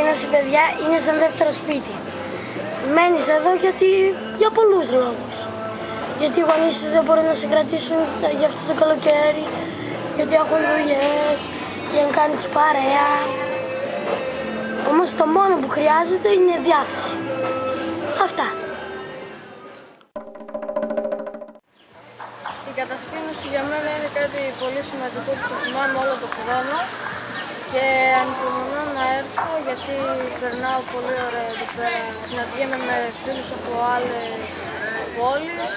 κατασκήνωση, παιδιά, είναι σαν δεύτερο σπίτι. Μένεις εδώ για πολλούς λόγους. Γιατί οι γονείς σου δεν μπορούν να σε κρατήσουν για αυτό το καλοκαίρι, γιατί έχουν δουλειές, για να κάνεις παρέα. Όμως το μόνο που χρειάζεται είναι διάθεση. Αυτά. Η κατασκήνωση για μένα είναι κάτι πολύ σημαντικό που το θυμάμαι όλο τον χρόνο και ανυπομονώ να έρθω γιατί περνάω πολύ ωραία εδώ πέρα. Συναντιέμαι με φίλους από άλλες πόλεις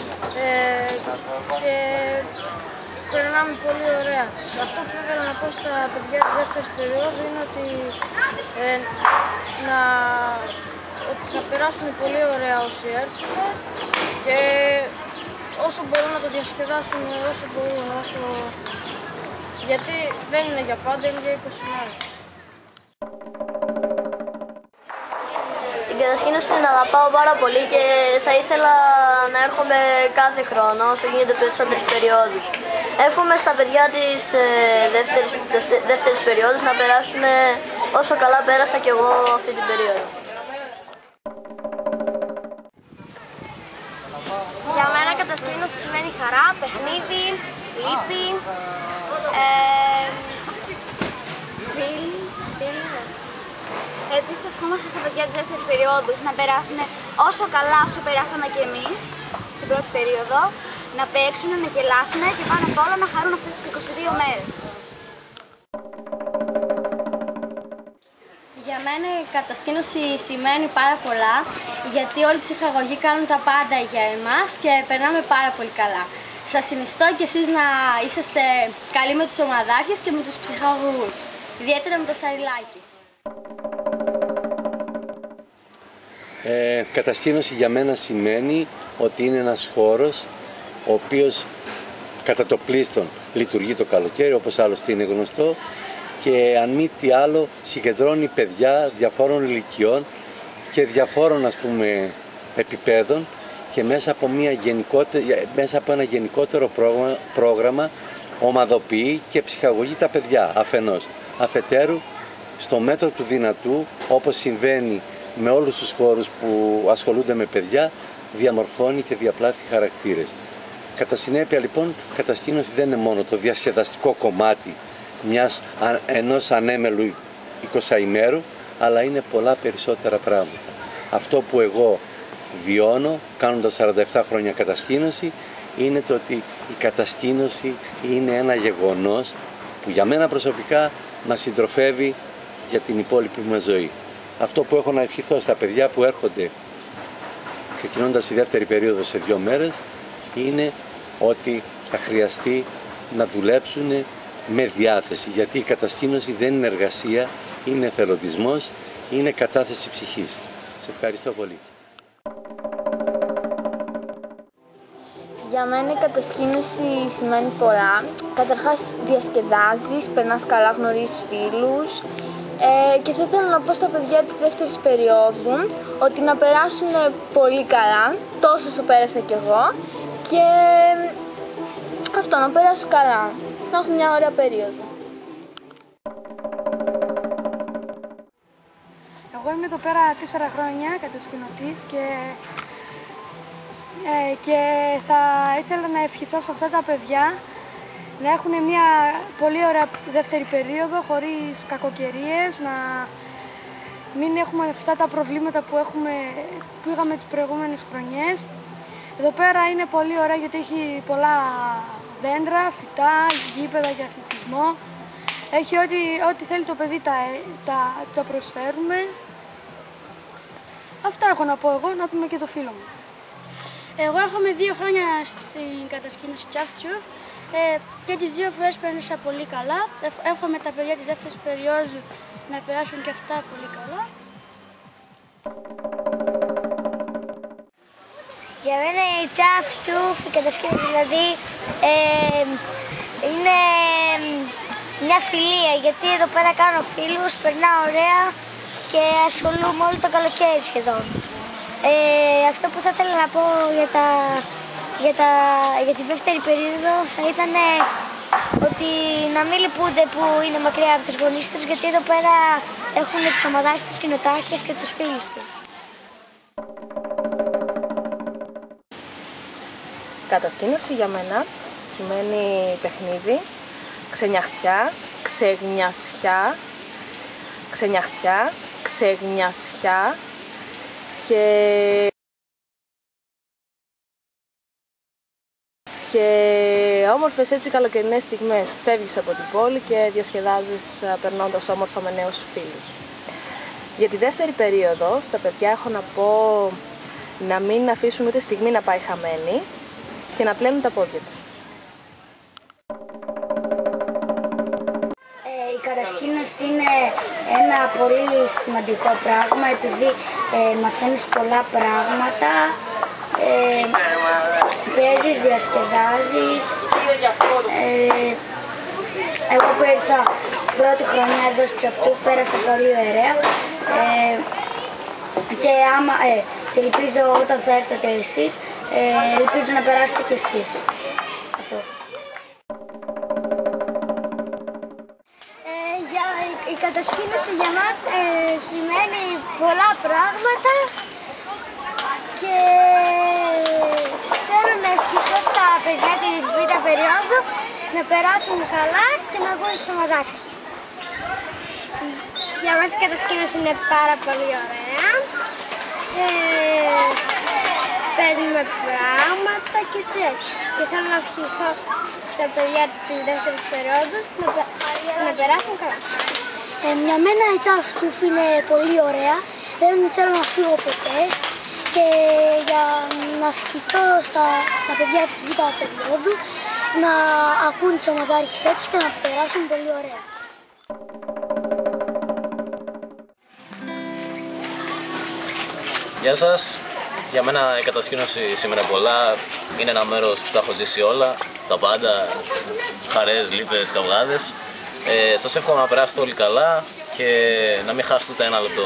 και περνάμε πολύ ωραία. Αυτό που ήθελα να πω στα παιδιά της δεύτερης περίοδου είναι ότι θα περάσουν πολύ ωραία όσοι έρθουν και όσο μπορούν να το διασκεδάσουν όσο μπορούν, γιατί δεν είναι για πάντα, είναι για 20 μέρες. Την κατασκήνωση την αγαπάω πάρα πολύ και θα ήθελα να έρχομαι κάθε χρόνο όσο γίνεται περισσότερες περιόδους. Εύχομαι στα παιδιά της δεύτερης περίοδου να περάσουν όσο καλά πέρασα κι εγώ αυτή την περίοδο. Για μένα κατασκήνωση σημαίνει χαρά, παιχνίδι, λύπη, φίλοι. Επίσης ευχόμαστε στα παιδιά της δεύτερης περίοδου να περάσουν όσο καλά όσο περάσαμε και εμείς στην πρώτη περίοδο, να παίξουν, να γελάσουν και πάνω απ' όλα να χαρούν αυτές τις 22 μέρες. Για μένα η κατασκήνωση σημαίνει πάρα πολλά, γιατί όλοι οι ψυχαγωγοί κάνουν τα πάντα για εμάς και περνάμε πάρα πολύ καλά. Σας συνιστώ και εσείς να είσαστε καλοί με τους ομαδάρχες και με τους ψυχαγωγούς, ιδιαίτερα με το Σαριλάκι. Κατασκήνωση για μένα σημαίνει ότι είναι ένας χώρος ο οποίος κατά το πλείστον λειτουργεί το καλοκαίρι, όπως άλλωστε είναι γνωστό, και αν μη τι άλλο συγκεντρώνει παιδιά διαφόρων ηλικιών και διαφόρων επιπέδων και μέσα από ένα γενικότερο πρόγραμμα ομαδοποιεί και ψυχαγωγεί τα παιδιά αφενός. Αφετέρου, στο μέτρο του δυνατού, όπως συμβαίνει με όλους τους χώρους που ασχολούνται με παιδιά, διαμορφώνει και διαπλάθει χαρακτήρες. Κατά συνέπεια λοιπόν, κατασκήνωση δεν είναι μόνο το διασκεδαστικό κομμάτι ενός ανέμελου 20ημέρου, αλλά είναι πολλά περισσότερα πράγματα. Αυτό που εγώ βιώνω, κάνοντας 47 χρόνια κατασκήνωση, είναι το ότι η κατασκήνωση είναι ένα γεγονός που για μένα προσωπικά μας συντροφεύει για την υπόλοιπη μας ζωή. Αυτό που έχω να ευχηθώ στα παιδιά που έρχονται ξεκινώντας η δεύτερη περίοδο σε 2 μέρες είναι ότι θα χρειαστεί να δουλέψουν με διάθεση, γιατί η κατασκήνωση δεν είναι εργασία, είναι εθελοντισμός, είναι κατάθεση ψυχής. Σε ευχαριστώ πολύ. Για μένα η κατασκήνωση σημαίνει πολλά. Καταρχάς διασκεδάζεις, περνάς καλά, γνωρίζεις φίλους και θα ήθελα να πω στα παιδιά της δεύτερης περίοδου ότι να περάσουν πολύ καλά, τόσο όσο πέρασα κι εγώ, και αυτό, να περάσουν καλά, να έχουν μια ωραία περίοδο. Εγώ είμαι εδώ πέρα 4 χρόνια κατασκηνωτής και θα ήθελα να ευχηθώ σε αυτά τα παιδιά να έχουν μια πολύ ωραία δεύτερη περίοδο χωρίς κακοκαιρίες, να μην έχουμε αυτά τα προβλήματα που είχαμε τις προηγούμενες χρονιές. Εδώ πέρα είναι πολύ ωραία γιατί έχει πολλά δέντρα, φυτά, γήπεδα για αθλητισμό. Έχει ό,τι θέλει το παιδί τα προσφέρουμε. Αυτά έχω να πω εγώ, να δούμε και το φίλο μου. Εγώ έρχομαι 2 χρόνια στην κατασκήνωση Τσάφτσου και τις 2 φορές πέρασα πολύ καλά. Εύχομαι τα παιδιά της δεύτερης περίοδου να περάσουν και αυτά πολύ καλά. Για μένα η Τσάφτσου, η κατασκήνωση δηλαδή, είναι μια φιλία, γιατί εδώ πέρα κάνω φίλους, περνάω ωραία και ασχολούμαι όλο το καλοκαίρι σχεδόν. Αυτό που θα ήθελα να πω για τη δεύτερη περίοδο θα ήταν ότι να μην λυπούνται που είναι μακριά από τους γονείς τους, γιατί εδώ πέρα έχουν τις ομαδάρες, τους κοινοτάρχες και τους φίλους τους. Κατασκήνωση για μένα σημαίνει παιχνίδι, ξενιασιά, ξεγνιασιά, ξεγνιασιά και όμορφες έτσι καλοκαιρινές στιγμές. Φεύγεις από την πόλη και διασκεδάζεις περνώντας όμορφα με νέους φίλους. Για τη δεύτερη περίοδο, στα παιδιά έχω να πω να μην αφήσουν ούτε στιγμή να πάει χαμένη και να πλένουν τα πόδια τους. Η κατασκήνωση είναι ένα πολύ σημαντικό πράγμα επειδή μαθαίνεις πολλά πράγματα, παίζεις, διασκεδάζεις. Εγώ που ήρθα πρώτη χρονιά εδώ στη Ξαφτσούφ πέρασα πολύ ωραία και ελπίζω όταν θα έρθετε εσείς, ελπίζω να περάσετε κι εσείς. Αυτό. Η κατασκήνωση για μας σημαίνει πολλά πράγματα και θέλω να ευχηθώ στα παιδιά της β' περίοδου να περάσουν καλά και να βγουν στις ομαδάρες. Για μας η κατασκήνωση είναι πάρα πολύ ωραία. Παίζουμε πράγματα και τέτοια. Και θέλω να ευχηθώ στα παιδιά της δεύτερης περίοδου να περάσουν καλά. Για μένα η Ξαφτσούφ είναι πολύ ωραία. Δεν θέλω να φύγω ποτέ. Και για να ευχηθώ στα παιδιά της β' περίοδου να ακούν τις ομαδάρχησές τους και να περάσουν πολύ ωραία. Γεια σας. Για μένα η κατασκήνωση σήμερα πολλά. Είναι ένα μέρος που τα έχω ζήσει όλα, τα πάντα, χαρές, λύπες, καυγάδες. Σας εύχομαι να περάσετε όλοι καλά και να μην χάσετε ούτε ένα λεπτό.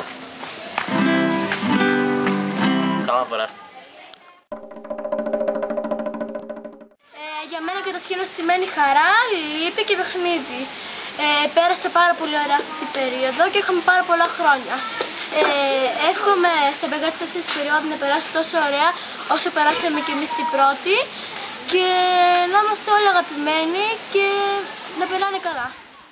Καλά να περάσετε. Για μένα η κατασκήνωση σημαίνει χαρά, λύπη και παιχνίδι. Πέρασα πάρα πολύ ωραία αυτή την περίοδο και είχαμε πάρα πολλά χρόνια. Εύχομαι στα παιδιά της αυτής της περίοδου να περάσουν τόσο ωραία όσο περάσαμε και εμείς την πρώτη και να είμαστε όλοι αγαπημένοι και να περνάνε καλά.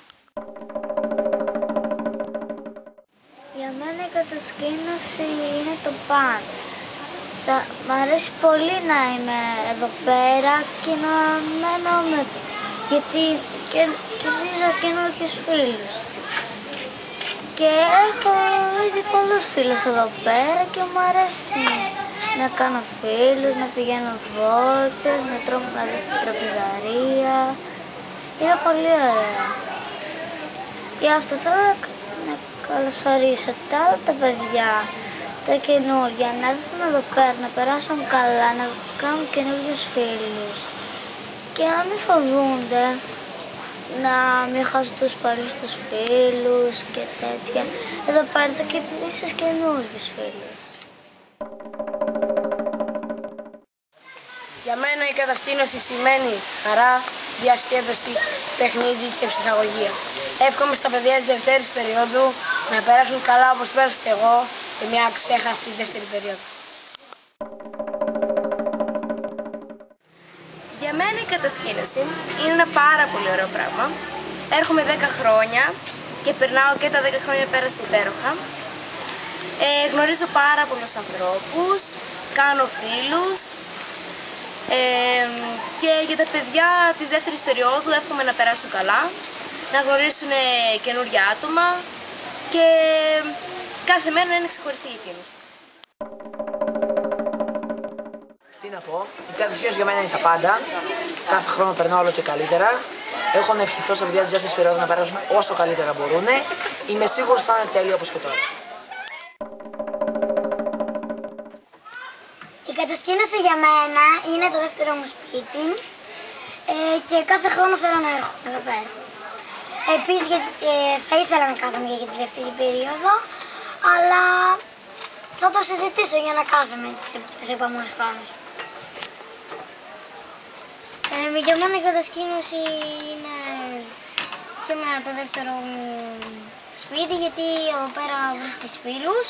Για μένα η κατασκήνωση είναι το πάντα. Μ' αρέσει πολύ να είμαι εδώ πέρα και να μένω γιατί κερδίζω καινούργιους φίλους. Και έχω ήδη πολλούς φίλους εδώ πέρα και μου αρέσει να κάνω φίλους, να πηγαίνω βόλτες, να τρώμε μαζί στην τραπεζαρία. Είναι πολύ ωραία. Γι' αυτό θέλω να καλωσορίσω τα παιδιά, τα καινούργια, να έρθουν εδώ πέρα, να περάσουν καλά, να κάνουν καινούργιους φίλους και να μην φοβούνται να μην χάσουν τους παλιούς τους φίλους και τέτοια. Εδώ πέρα θα και ίσως καινούργιους φίλους. Για μένα η κατασκήνωση σημαίνει χαρά, διασκέδαση, παιχνίδι και ψυχαγωγία. Εύχομαι στα παιδιά της δευτέρης περίοδου να περάσουν καλά όπως πέρασατε εγώ και μια ξέχαστη δεύτερη περίοδο. Για μένα η κατασκήνωση είναι ένα πάρα πολύ ωραίο πράγμα. Έρχομαι 10 χρόνια και περνάω και τα 10 χρόνια πέρασε υπέροχα. Γνωρίζω πάρα πολλούς ανθρώπους, κάνω φίλους και για τα παιδιά της δεύτερης περίοδου εύχομαι να περάσουν καλά, να γνωρίσουν καινούργια άτομα και κάθε μέρα να είναι ξεχωριστή για εκείνους. Τι να πω, η κατασκήνωση για μένα είναι τα πάντα. Κάθε χρόνο περνάω όλο και καλύτερα. Έχω να ευχηθώ στα παιδιά της δεύτερης περίοδου να περάσουν όσο καλύτερα μπορούν. Είμαι σίγουρος θα είναι τέλειο όπως και τώρα. Η κατασκήνωση για μένα είναι το δεύτερο μου σπίτι και κάθε χρόνο θέλω να έρχομαι εδώ πέρα. Επίσης θα ήθελα να κάθομαι για τη δεύτερη περίοδο, αλλά θα το συζητήσω για να κάθομαι τις επόμενες χρόνους. Για μένα η κατασκήνωση είναι και με το δεύτερο μου σπίτι, γιατί εδώ πέρα βρίσκεις φίλους,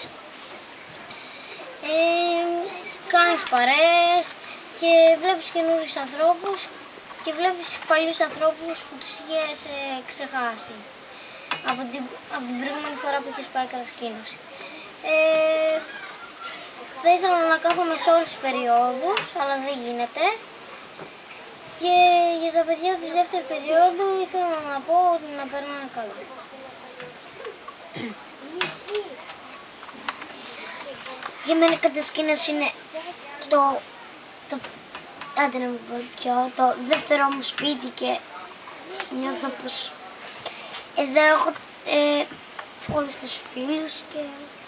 κάνεις παρέες και βλέπεις καινούριους ανθρώπους και βλέπεις παλιούς ανθρώπους που τους είχες ξεχάσει από την προηγούμενη φορά που είχες πάει κατασκήνωση. Θα ήθελα να κάθομαι σε όλους τους περιόδους, αλλά δεν γίνεται. Και για τα παιδιά της δεύτερης περίοδου ήθελα να πω ότι να περνάνε καλά. Για μένα η κατασκήνωση είναι το δεύτερο μου σπίτι και νιώθω πως εδώ έχω όλους τους φίλους και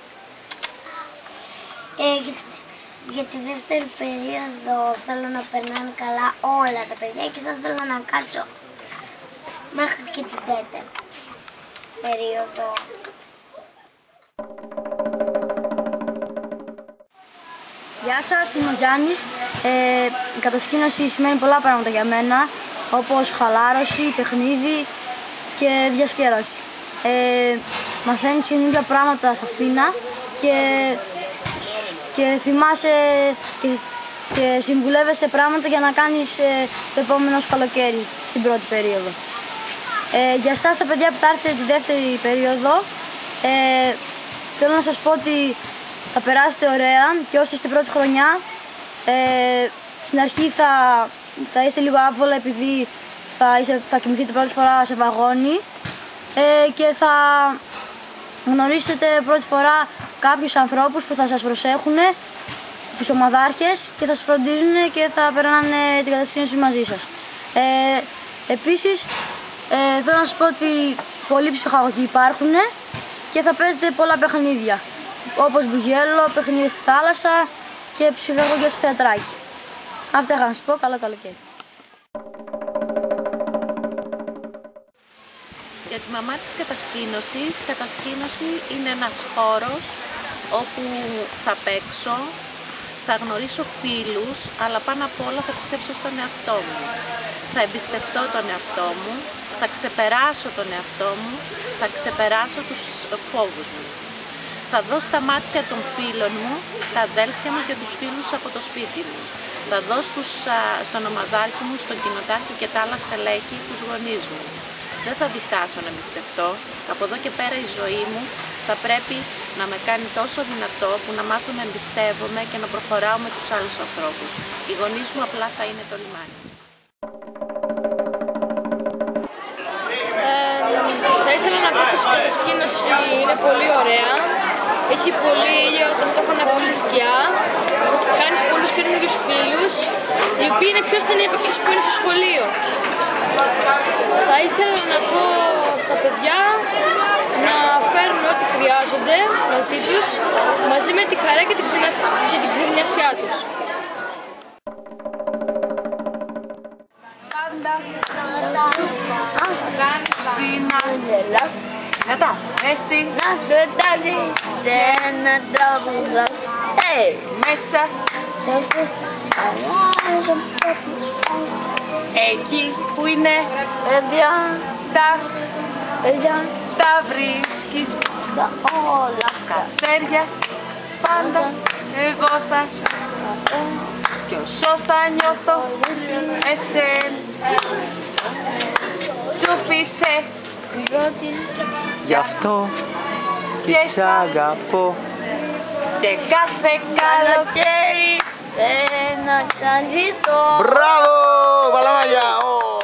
για τη δεύτερη περίοδο θέλω να περνάνε καλά όλα τα παιδιά και θα ήθελα να κάτσω μέχρι και την τέταρτη περίοδο. Γεια σας, είμαι ο Γιάννης. Η κατασκήνωση σημαίνει πολλά πράγματα για μένα, όπως χαλάρωση, παιχνίδι και διασκέδαση. Μαθαίνεις καινούργια πράγματα σε αυτήν και θυμάσαι και συμβουλεύεσαι πράγματα για να κάνεις το επόμενο καλοκαίρι στην πρώτη περίοδο. Για εσάς τα παιδιά που θα έρθετε τη δεύτερη περίοδο, θέλω να σας πω ότι θα περάσετε ωραία και όσοι είστε πρώτη χρονιά, στην αρχή θα είστε λίγο άβολα επειδή θα κοιμηθείτε πρώτη φορά σε βαγόνι και θα γνωρίσετε πρώτη φορά κάποιους ανθρώπους που θα σας προσέχουν, τους ομαδάρχες και θα σας φροντίζουν και θα περνάνε την κατασκήνωση μαζί σας. Επίσης, θέλω να σας πω ότι πολλοί ψυχαγωγοί υπάρχουν και θα παίζετε πολλά παιχνίδια, όπως μπουγέλο, παιχνίδια στη θάλασσα και ψυχαγωγία στο θεατράκι. Αυτά είχα να σας πω. Καλό καλοκαίρι. Για τη μαμά της κατασκήνωσης, κατασκήνωση είναι ένας χώρος όπου θα παίξω, θα γνωρίσω φίλους, αλλά πάνω απ' όλα θα πιστέψω στον εαυτό μου. Θα εμπιστευτώ τον εαυτό μου, θα ξεπεράσω τον εαυτό μου, θα ξεπεράσω τους φόβους μου. Θα δω στα μάτια των φίλων μου, τα αδέλφια μου και τους φίλους από το σπίτι μου. Θα δω στον ομαδάρχη μου, στον κοινοτάρχη και τα άλλα στελέχη, τους γονείς μου. Δεν θα διστάσω να εμπιστευτώ. Από εδώ και πέρα η ζωή μου θα πρέπει να με κάνει τόσο δυνατό που να μάθω να εμπιστεύομαι και να προχωράω με τους άλλους ανθρώπους. Οι γονείς μου απλά θα είναι το λιμάνι. Θα ήθελα να πω πως η κατασκήνωση είναι πολύ ωραία. Έχει πολύ ήλιο, ταυτόχρονα πολύ σκιά. Κάνεις πολλούς καινούργιους φίλους, οι οποίοι είναι πιο στενοί από αυτούς που είναι στο σχολείο. Θα ήθελα να πω στα παιδιά να φέρουν ό,τι χρειάζονται μαζί τους, μαζί με τη χαρά και την ξενιασιά τους. Κατά, εσύ να πετάλεις και να τραγουδάς μέσα εκεί που είναι τα βρίσκεις όλα τα αστέρια πάντα εγώ θα σου κι όσο θα νιώθω εσένα τσουφίσε γι' αυτό και σ' αγαπώ και κάθε καλοκαίρι να ξανζήσω. Μπράβο! Παλαμάγια!